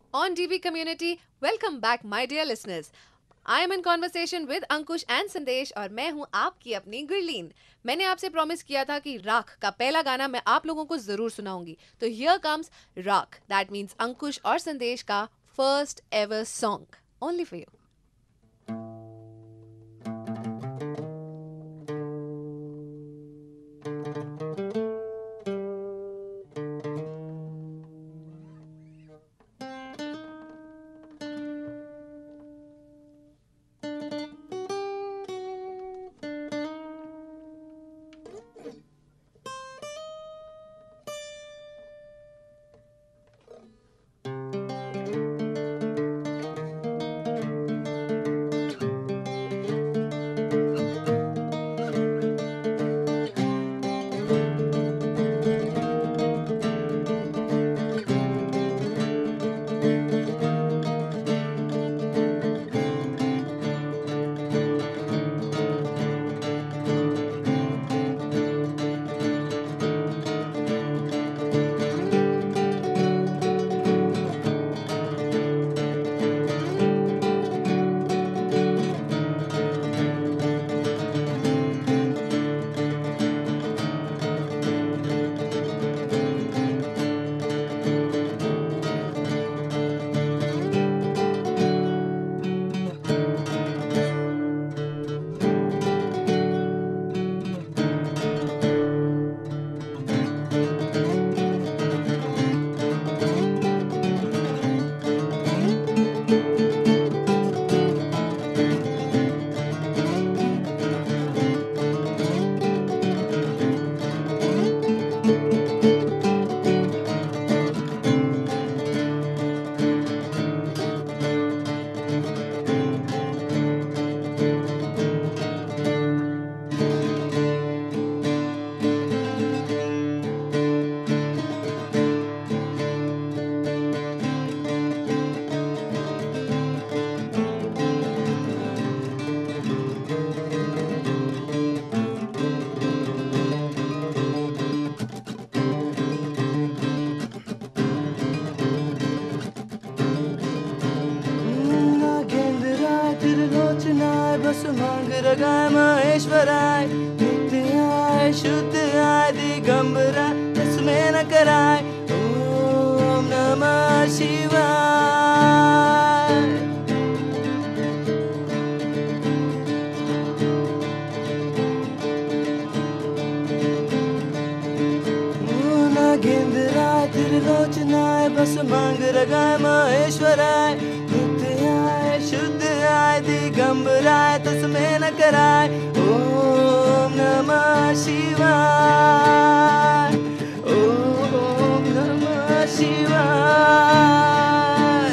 on DB Community. Welcome back, my dear listeners. I am in conversation with Ankush and Sandesh और मैं हूं आपकी अपनी गुरलीन। मैंने आपसे प्रॉमिस किया था कि राख का पहला गाना मैं आप लोगों को जरूर सुनाऊंगी, तो here comes Raakh, that means Ankush और संदेश का first ever song only for you. बस मांग रगाय महेश्वराय नित्याय शुद्धाय दिगंबराय तस्मै न कराय ओम नमः शिवाय। नागेंद्राय त्रिलोचनाय बस मांग रगाय महेश्वराय नित्याय शुद्धाय दिगंबराय तस्मै न कराय ओम नमः शिवाय ओम नमः शिवाय।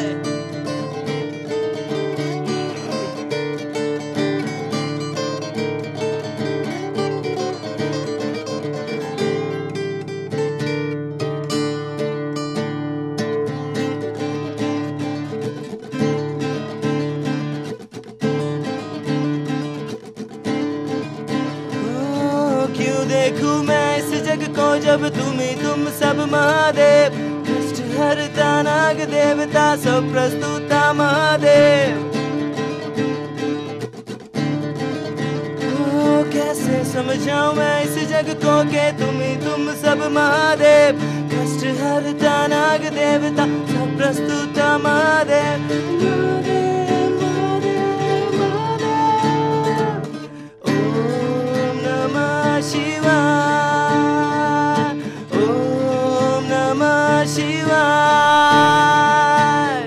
देखूं मैं इस जग को जब तुम ही तुम सब महादेव, कष्ट हरता नाग देवता सब प्रस्तुता महादेव। कैसे समझाऊं मैं इस जग को के तुम ही तुम सब महादेव, कष्ट हरता नाग देवता सब प्रस्तुता महादेव। शिवाय ओम नमः शिवाय।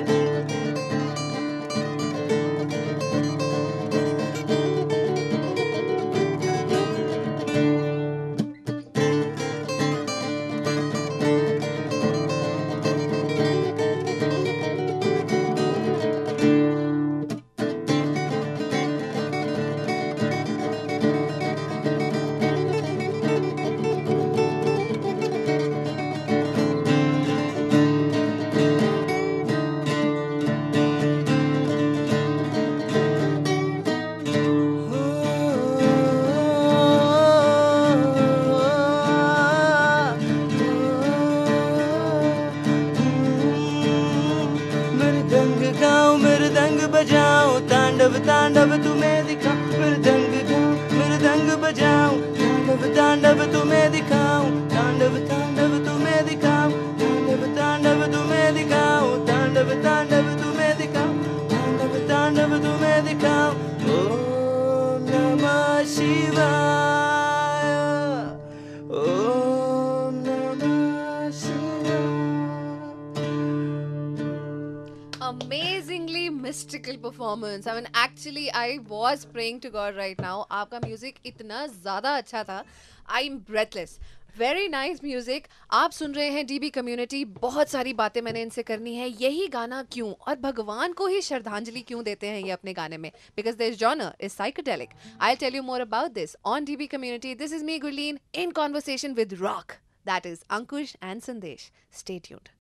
तांडव तुम्हें दिखाऊं, मृदंग गाऊं, मृदंग बजाऊं, तांडव तांडव तुम्हें दिखाऊं, तांडव तांडव तुम्हें दिखाऊं, तांडव तांडव तुम्हें दिखाऊं, तांडव तांडव तुम्हें दिखाऊं, तांडव तांडव तुम्हें दिखाऊं। ओम नमः शिवाय, ओम नमः शिवाय। Amazingly mystical performance. I mean, actually, I was praying to God right now. आपका म्यूजिक इतना ज़्यादा अच्छा था. I'm breathless. Very nice music. आप सुन रहे हैं डीबी कम्युनिटी। बहुत सारी बातें मैंने इनसे करनी है। यही गाना क्यों और भगवान को ही श्रद्धांजलि क्यों देते हैं ये अपने गाने में? Because this genre is psychedelic. I tell you more about this on DB community. This is me Gurleen in conversation with rock, that is Ankush and Sandesh. Stay tuned.